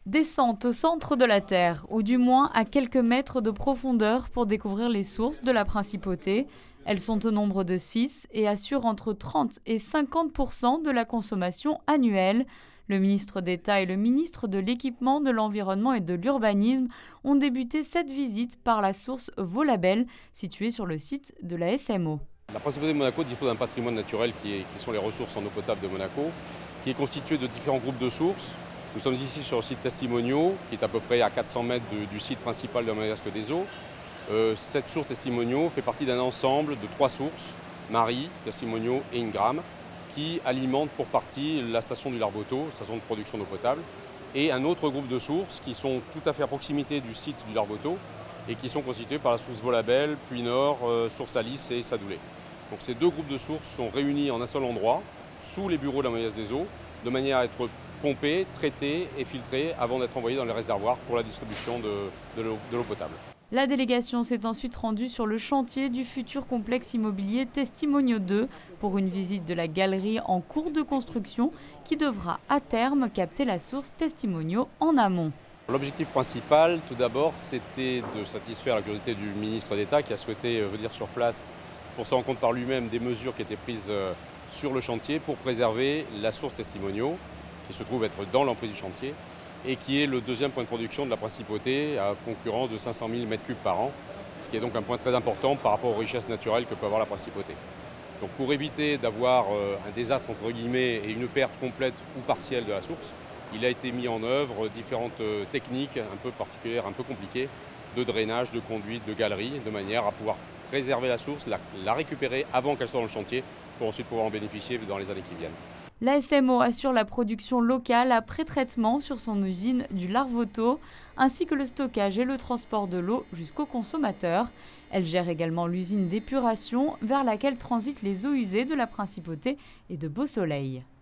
Descente au centre de la Terre, ou du moins à quelques mètres de profondeur pour découvrir les sources de la principauté. Elles sont au nombre de 6 et assurent entre 30 et 50% de la consommation annuelle. Le ministre d'État et le ministre de l'Équipement, de l'Environnement et de l'Urbanisme ont débuté cette visite par la source Vaulabelle, située sur le site de la SMO. La principauté de Monaco dispose d'un patrimoine naturel qui sont les ressources en eau potable de Monaco, qui est constitué de différents groupes de sources. Nous sommes ici sur le site Testimonio, qui est à peu près à 400 mètres du site principal de la Monégasque des Eaux. Cette source Testimonio fait partie d'un ensemble de 3 sources, Marie, Testimonio et Ingram, qui alimentent pour partie la station du Larvoto, station de production d'eau potable, et un autre groupe de sources qui sont tout à fait à proximité du site du Larvoto et qui sont constituées par la source Vaulabelle, Puy Nord, source Alice et Sadoulé. Donc ces 2 groupes de sources sont réunis en un seul endroit, sous les bureaux de la Monégasque des Eaux, de manière à être pompés, traités et filtrés avant d'être envoyés dans les réservoirs pour la distribution de l'eau potable. La délégation s'est ensuite rendue sur le chantier du futur complexe immobilier Testimonio 2 pour une visite de la galerie en cours de construction qui devra à terme capter la source Testimonio en amont. L'objectif principal, tout d'abord, c'était de satisfaire la curiosité du ministre d'État qui a souhaité venir sur place pour se rendre compte par lui-même des mesures qui étaient prises sur le chantier pour préserver la source Testimonio, qui se trouve être dans l'emprise du chantier, et qui est le deuxième point de production de la principauté à concurrence de 500 000 m3 par an, ce qui est donc un point très important par rapport aux richesses naturelles que peut avoir la principauté. Donc pour éviter d'avoir un désastre entre guillemets et une perte complète ou partielle de la source, il a été mis en œuvre différentes techniques un peu particulières, un peu compliquées, de drainage, de conduite, de galerie, de manière à pouvoir préserver la source, la récupérer avant qu'elle soit dans le chantier, pour ensuite pouvoir en bénéficier dans les années qui viennent. La SMO assure la production locale à pré-traitement sur son usine du Larvoto, ainsi que le stockage et le transport de l'eau jusqu'aux consommateurs. Elle gère également l'usine d'épuration vers laquelle transitent les eaux usées de la principauté et de Beau Soleil.